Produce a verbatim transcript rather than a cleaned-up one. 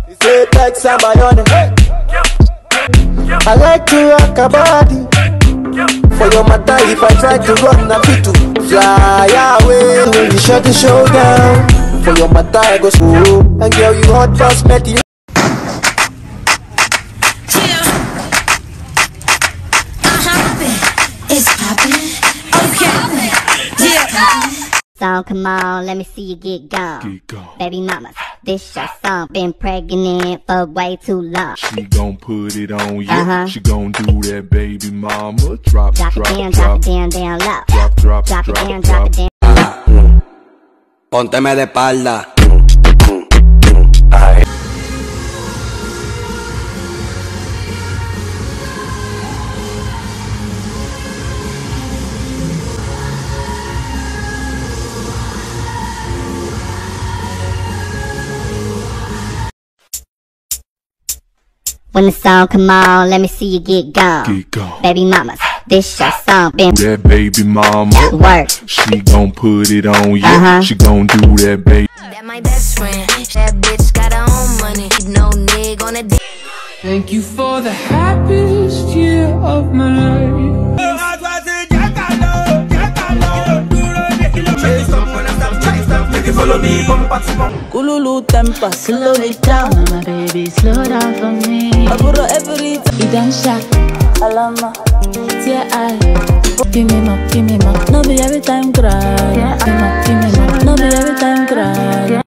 Say text somebody on it. I like to rock a body. For your matter, if I try to run, I fit to fly away. When you shut the show down, for your matter, I go slow. And girl, you hot boss, met you. It's poppin', okay, yeah. So come on, let me see you get gone. Get gone. Baby mamas, this your song. Been pregnant for way too long. She gon' put it on you. Uh-huh. She gon' do that, baby mama. Drop, Drop, drop, it down, drop, drop it down, down low. drop, drop, Drop drop, it down, drop. drop it down. Pónteme de espalda. When the song come on, let me see you get gone. Get gone. Baby mamas, this your song. Been That baby mama. work. She gon' put it on you. Uh-huh. She gon' do that, baby. That my best friend. That bitch got her own money. No nigga on a dick. Thank you for the happiest year of my life. Kululu temper, slow it down, my baby, slow down for me. Aburo every time, you dance sharp, alama, tear eye. Give me more, give me more, no be every time cry. Give me more, give me more, no be every time cry.